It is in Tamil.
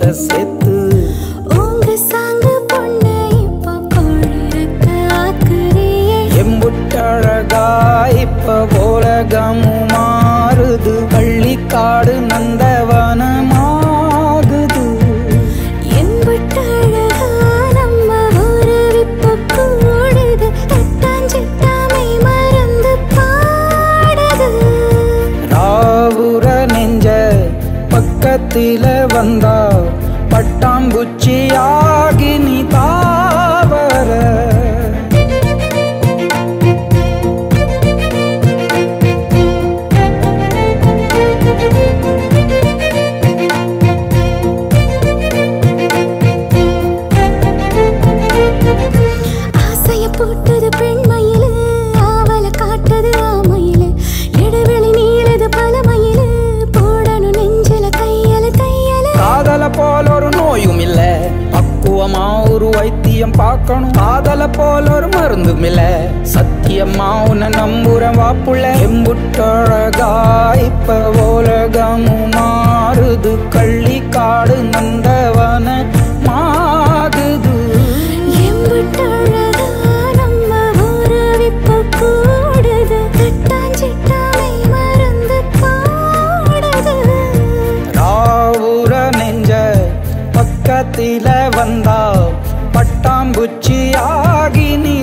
சேர்த்து உங்க சாங்கு பொண்ணு இப்போ கோழிருக்க ஆக்குறியே எம்புட்டழகா இப்ப உலகமும் மாறுது பள்ளிக்காடு நந்தவனமாகுது எம்புட்டழகா நம்ம ஊரு இப்போ கூடுது தட்டாஞ்சிட்டாமை மறந்து பாடுது ராவுர நெஞ்ச பக்கத்தில வந்தா பட்டாம்பூச்சியாகி நீ தாவர ஆசைய போட்டது பெண்மயிலு ஆவல காட்டது ஆமயிலு இடைவெளி நீளது பலமயிலு போடணும் நெஞ்சில தையல தையல காதல போல ஒரு நோயும் இல்ல பக்குவமா ஒரு வைத்தியம் பார்க்கணும் காதல போல ஒரு மருந்தும் இல்ல சத்தியமா உன்னை நம்புறேன் வாப்புள்ள எம்புட்டழகா இப்ப உலகமும் மாறுது கள்ளிக்காடு நந்தவன மாகுது எம்புட்டழகா நம்ம ஊரு இப்போ கூடுது தட்டாஞ்சிட்டாமை மறந்து பாடுது ராவுர நெஞ்ச பக்கத்தில வந்தா பட்டாம்பூச்சியாகி நீ